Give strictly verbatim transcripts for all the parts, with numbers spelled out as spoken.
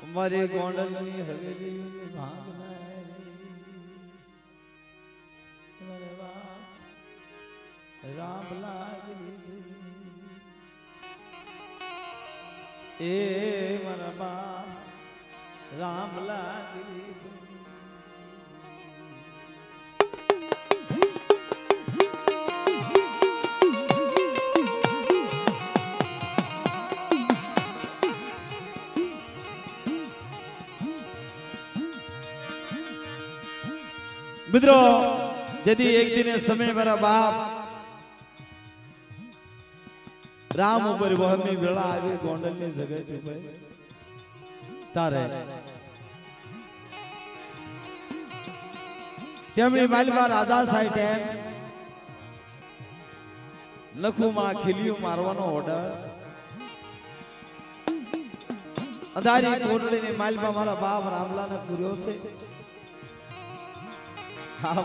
મારી ગોંડલની હવેલી ભાગના મારે બાપ રામ લાગી એ મારા બાપ રામ લાગી मित्रों यदि एक दिन समय मेरा बाप राम परिवहन ની વેળા આવી ગોંડલ ની જગ્યા पे તારે તેમની માલવા રાધા સાઈડ લખુમાં ખીલિયું મારવાનો ઓર્ડર અધારી કોટડી ની માલવા મારા બાપ રામલા ને પૂર્યો છે हाँ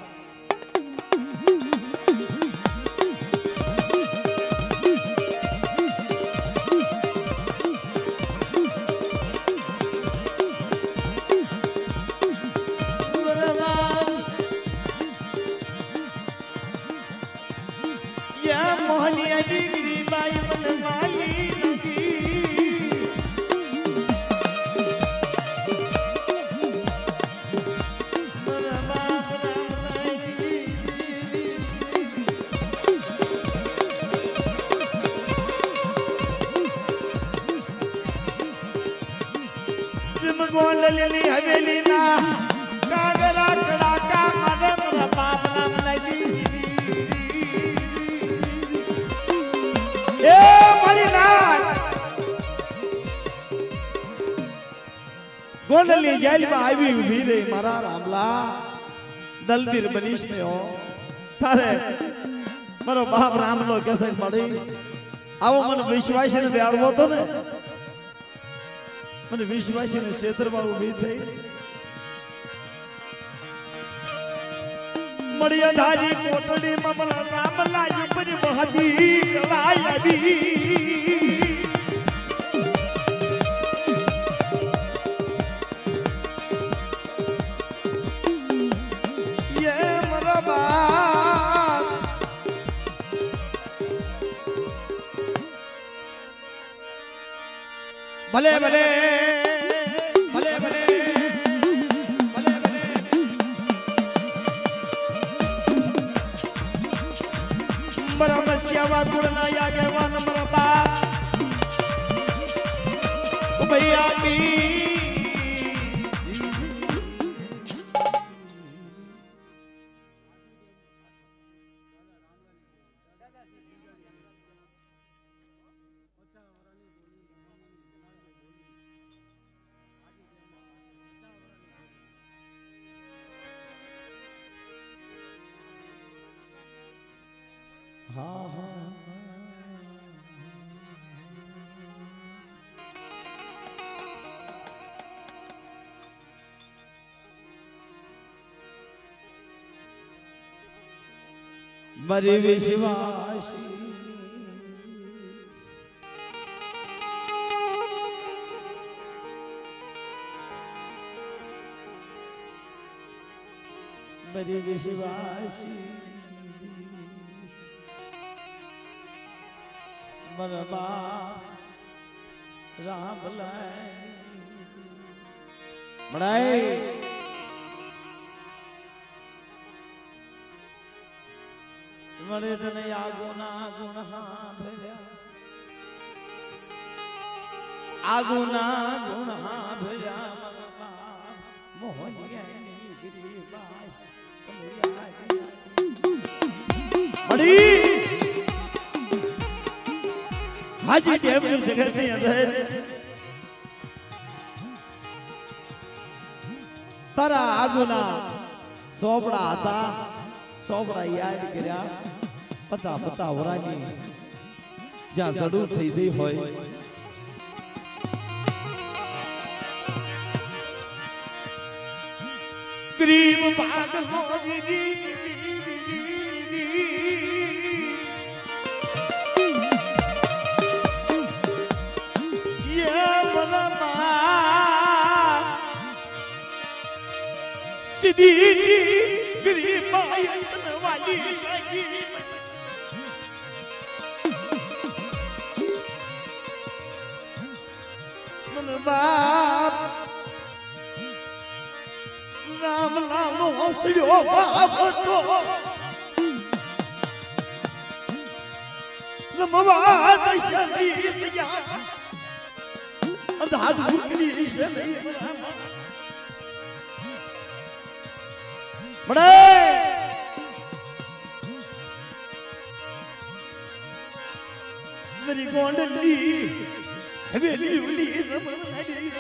या मोहनिया डिग्री बाई बनवाई गोंडलनी हवेली ना कागरा कड़ाका मारे मेरा बाप राम लगी ए मरी ना गोंडलनी जेल में आई उभी रही मारा रामला दलवीर बनीश में हो थारे मारो बाप राम लो कैसे पड़ी आवो मन विश्वास ने बेड़वो तो ने મને વિશ્વાસી ને ક્ષેત્રમાં ઊભી થઈ મળ્યા ધારી કોટડી મમલ રામલા ઉપર મહદી કલાયડી ये मरा बाप भले भले श्यावा गुड़ना यागे वन मरबा भैया की हाँ हाँ मरी विश्वास मरी विश्वास मरबा राम लाए बड़ाए मरे तने आगुना गुण हाँ भैया आगुना गुण हाँ भैया मरबा मोहनिया गिरी बाई बड़ी हाजी देव की जगह के अंदर तारा आगुना सोबड़ा आता सोबड़ा याद कर्या पचा पचा वरानी ज्यां जड़ू थई जई होय गरीब भाग होगी ये मनमा सीधी गरीब वाली मन बाप राम लालो हंसड़ो बाप तो नमवा दशमी दिया अंधा दुखली से नहीं बड़े मेरी गोंडली हवेली उली सब नहीं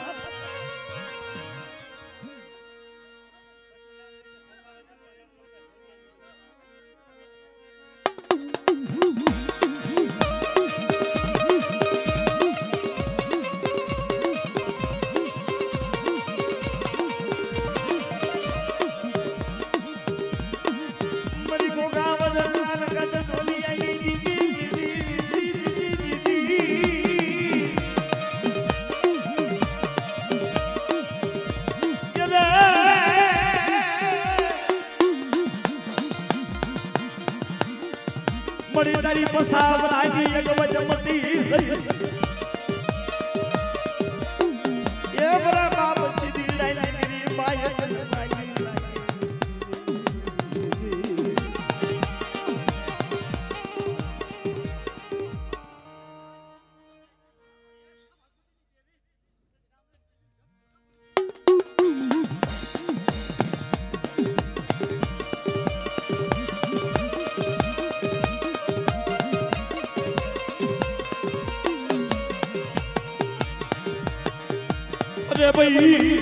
बड़ी तारी पसाब लागी एक बजमती ये बड़ा बाप सीधी लाइन गिरी बाय अरे भाई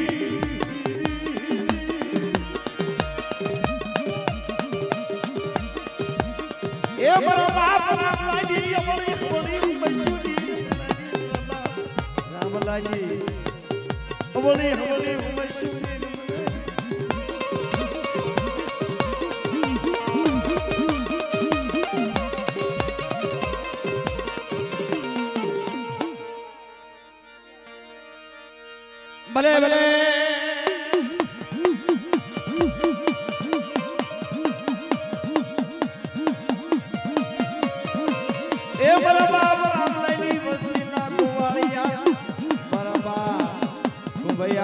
ये बड़ा बाप राम लागी ये बड़ी बड़ी मशहूरी राम लागी बड़ी बड़ी मशहूरी भले भले ए बरबा राम लाइनी वसीला कुवारिया बरबा कुबैया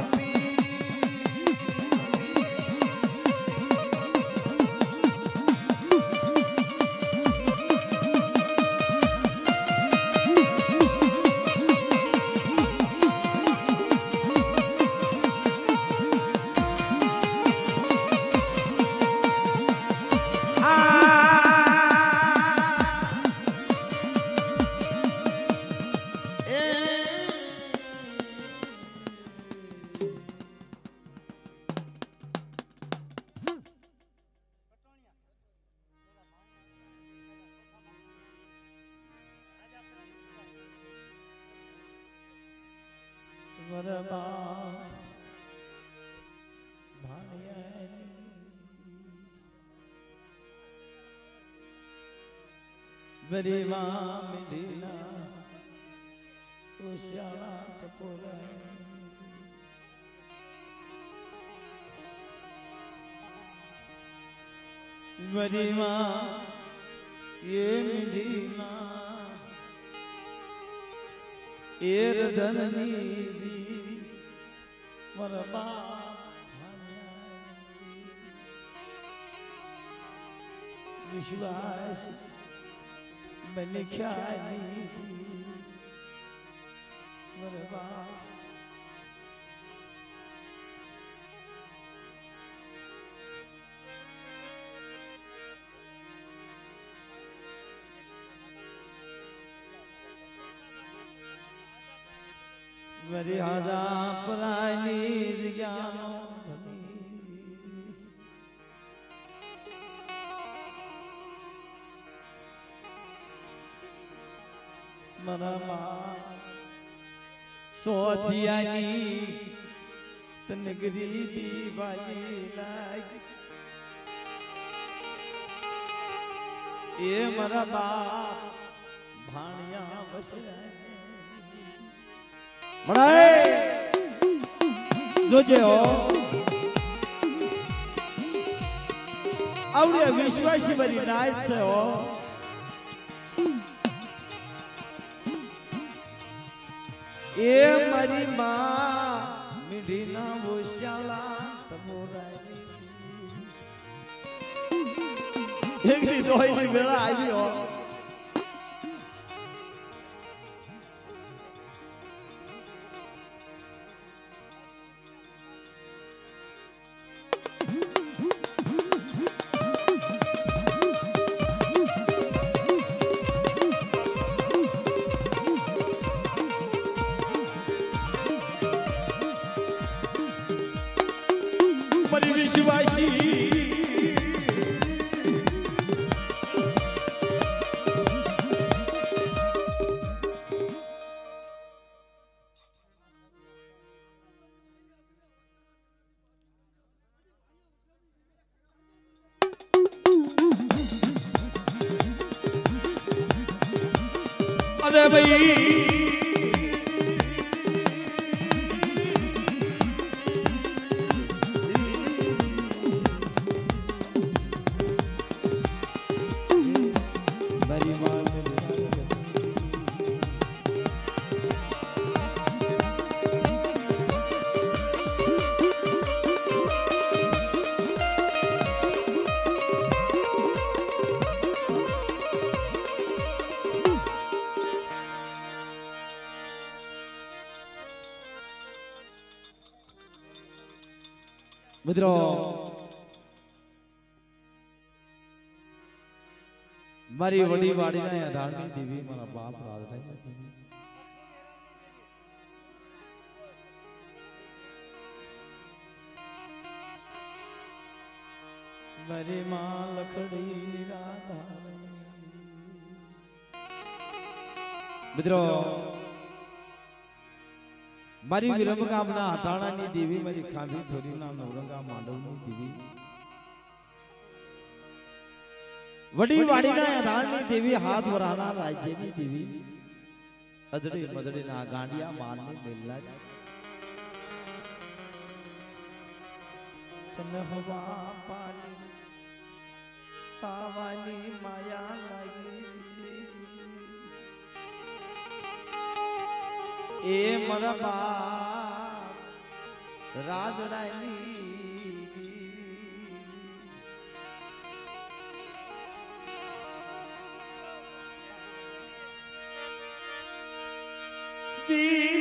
बरबा भाणिया बरीवा मिलीना उस्याला टपोरा बरीवा ये मिलीना एर धननी दी मरबा विश्वास मैंने ख्याली मरबा मेरी आजा पुरानी ज्ञानो मरमा सोथियानी तन गरीबी वाली लागी ये मरबा भाणिया बस मनाए जो जे हो आवड़े विश्वासी बरी नाच से हो ए मरी मां मीठी ना वो श्याला तमोराई एक दी दोई नी बेला आई हो विश्वासी अरे भाई मित्रों मारी वडी वाड़ी ने अधारणी देवी मारा बाप राजराज देवी मेरी मां लखड़ी निराधारणी मित्रों मारी विरमगामना हटाणानी देवी मारी खांभी थोरीना नवरंगा मांडवनी देवी वडी वाडीना हटाणानी देवी हाथ वराना राज्यनी देवी अजड़ी मजड़ीना गांडिया मारने मिलना तने हवा पानी तावानी माया लगी ए मरा बाप राजरानी दी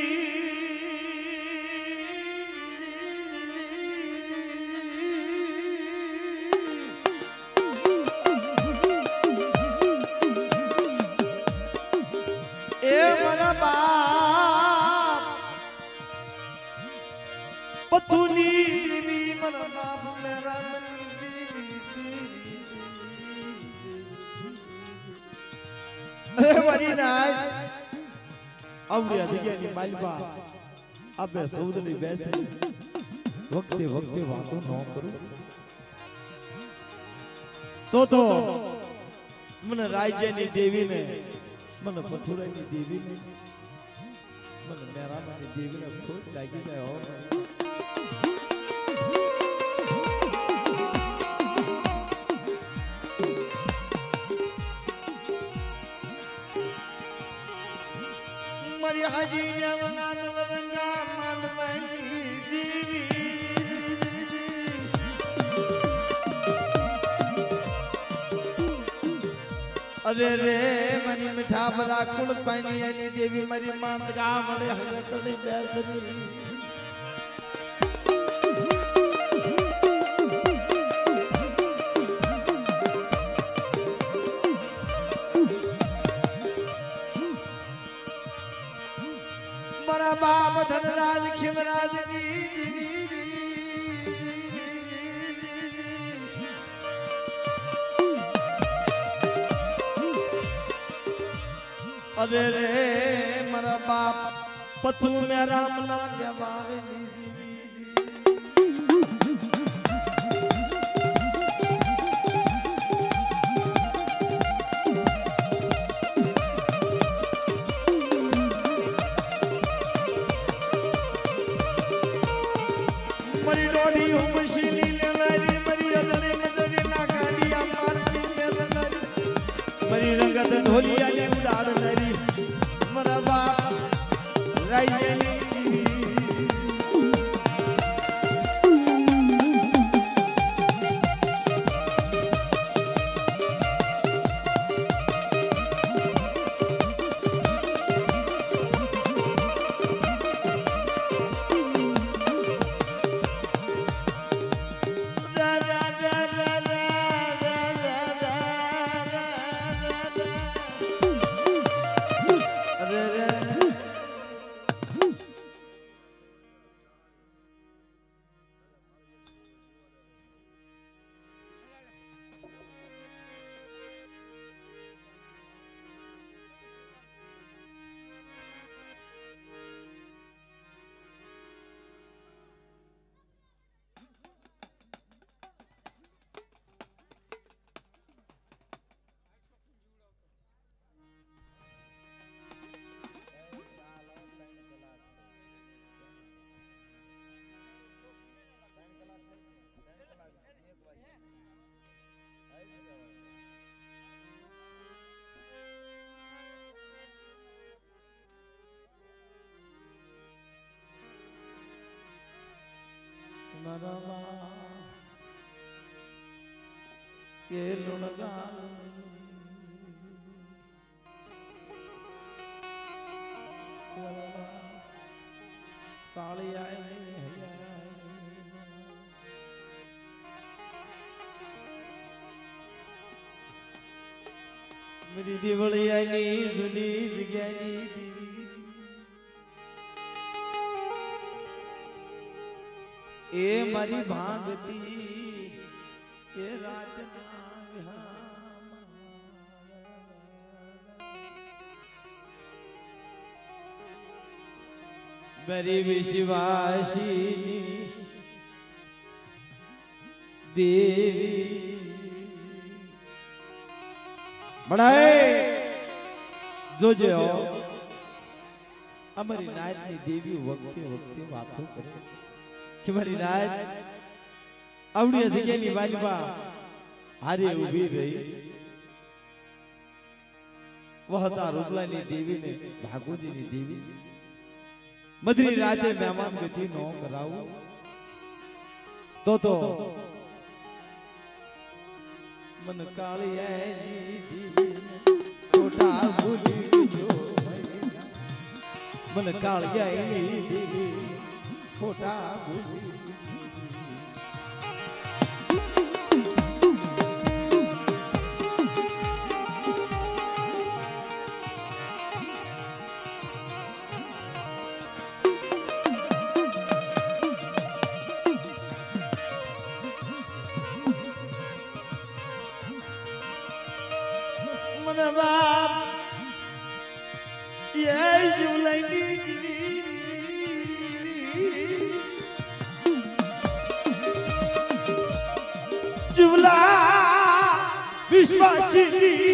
ए मरा बाप पतुनी देवी मन बाप मेरा अरे मरी नाच अवरी अधिकारी मालबा अबे सौदली बैसे वक्ते वक्ते बातों न करो तो तो मन राज्यनी देवी ने मन पथुरानी देवी ने मन मेरा मन देवी ने खोट लागी जाए और मरी हाजी जवना नवरंगा मालवनी देवी अरे रे मनी मिठा बरा कुल पानी यानी देवी मरी मात गा मरे हजत ने बैसरी मरा बाप धनराज खिमराज दी अरे रे मरा बाप पथु में राम ना जवावे मरी रोड़ी मशीनी ले मरी मरी अदड़े मदड़े ना गाड़ी मरवा के लुणगा काली आए मेरी दिवली आई जुली जग्यानी दीवी ए मारी भागती ए रात ना मेरी विश्वासी देवी बढ़ाए जो जो हमारी नायत ने देवी वक्ते वक्ते बातों करे कि हमारी नायत आवड़ी जगह नी वाली बा हारे उभी रही वह तारुगला ने देवी ने भागोजी ने देवी मधुरी राते मेहमान गति नो कराऊ तो तो मन काली आई दी छोटा भूली जो मन काली आई दी छोटा भूली जुला विश्वासी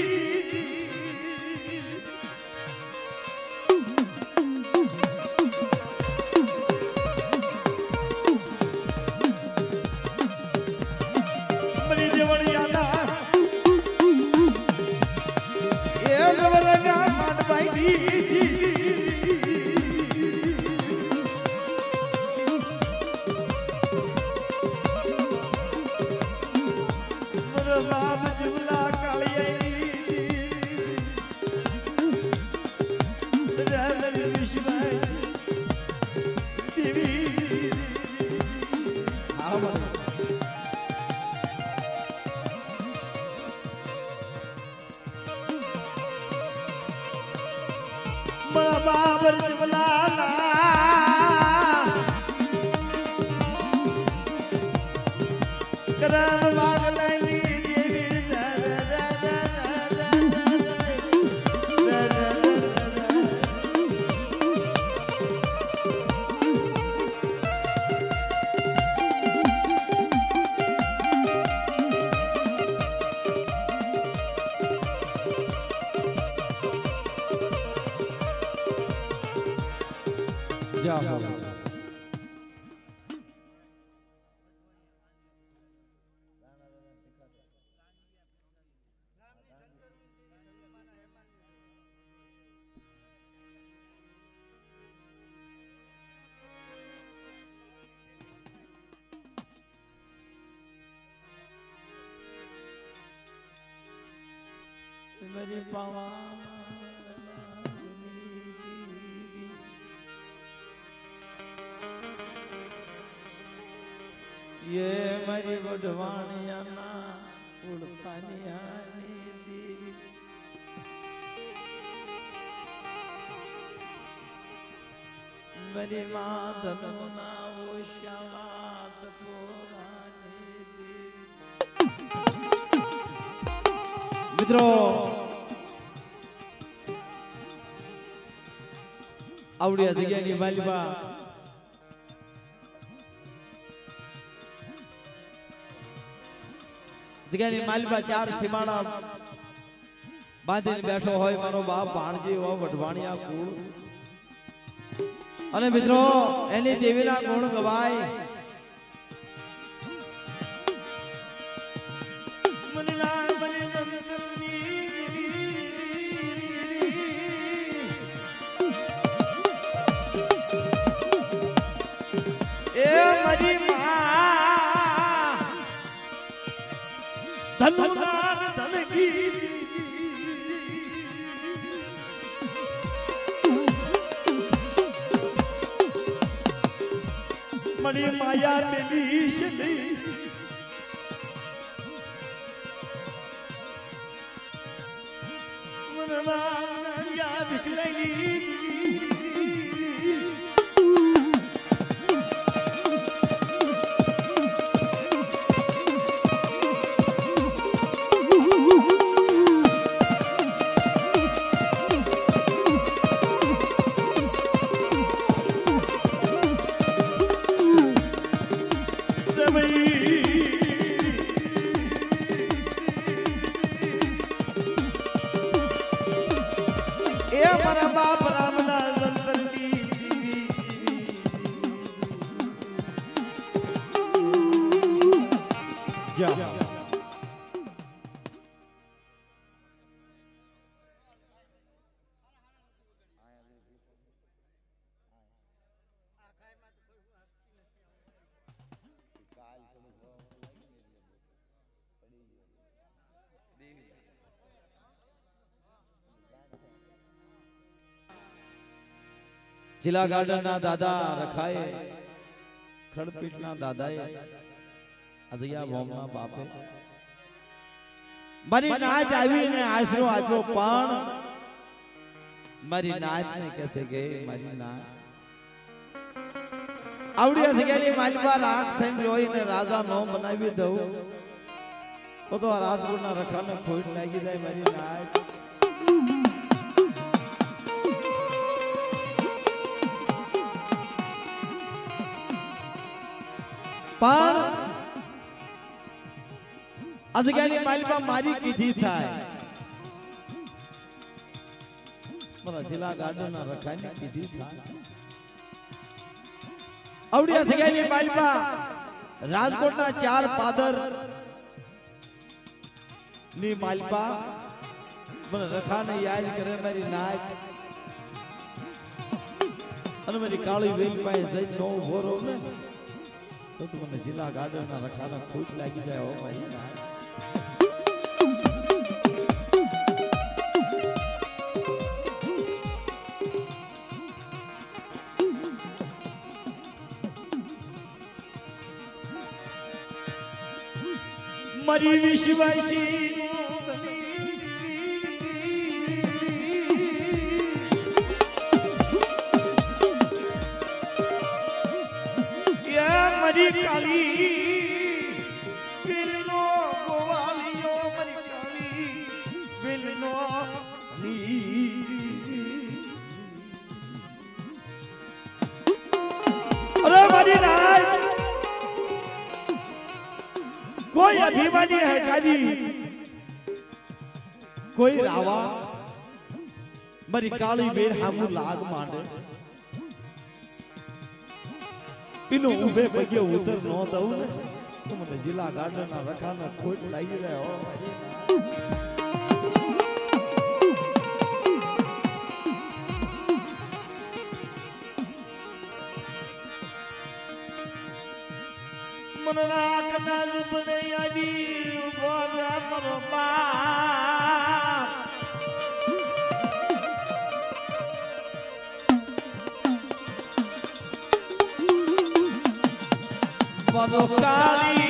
मरी देवल यादा ये नवरंगा मान बैठी बाबर बुलाना करम मांगलनी देवी जाओ मेरी पावा ये मरी बुढ़वानिया ना उड़पानिया दी मेरी माँ धनुना वो श्यामात पुरानी दी मित्रों आवड़िया जगह नी वालीबा जगह मालबा चार सीमाड़ा बांधी बैठो होय मारो बाप भाणजी हो वढवाणिया कूळ अने मित्रों एनी देवीना गुण गवाय मनीना मनी नंदनी ए मरी मां धनुनार धन की मणि माया मिली से मनवा या दिखलेगी जिला गार्डन ना दादा रखाए खड़पीठ ना दादाए अजया भोमना बापे मारी नाच आवी ने आसरो आप्यो पण मारी नाच ने कैसे गए मारी नाच आवड़ी हस गेली मालबा रात थईन रोई ने राजा नो बनावी दऊ तो तो राजपुर ना रखा ने खोट लागी जाए मारी नाच पण अजगाली मालबा मारी कीधी थाय मला जिला गार्डन ना रखाने कीधी थाय आवड़ी अजगाली मालबा राजकोट ना चार पादर नी मालबा મને રખાને યાદ કરે મારી નાચ અને મારી કાળી વેલ પાસે જઈ નો ઉભો રહો ને तो तुमने जिला गार्डन ना रखाना खूब लागी जाए हो भाई मरी विश्वासी काली बिलनो गोवालियो मरी काली बिलनो नी अरे मरी नाच कोई अभिमानी है काली कोई रावा मरी काली बेर हमू लाग मांडे इनो उबे बगे उधर नो दऊ ने तुमने जिला गार्डन ना रखाना खोट लागी जाए हो मनना कना जुबने आवी बोला मरबा मनो काली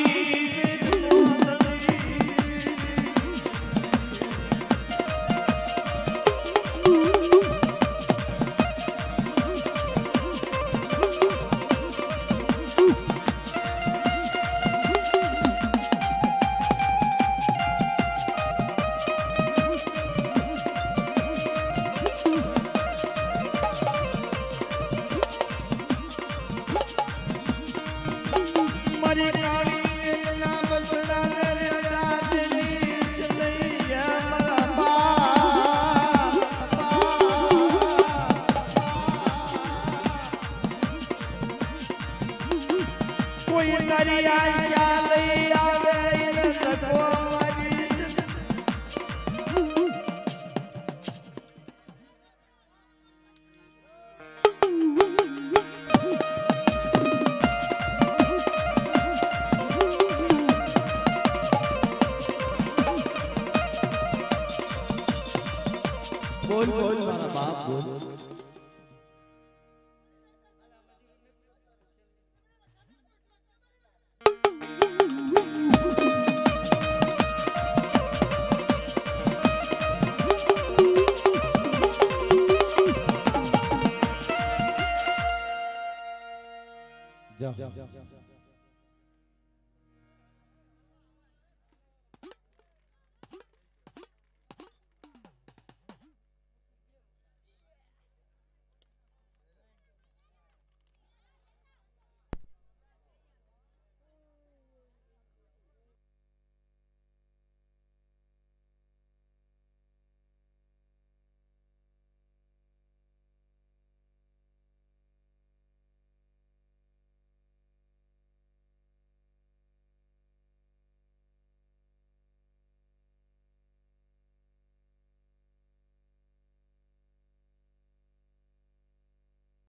जाओ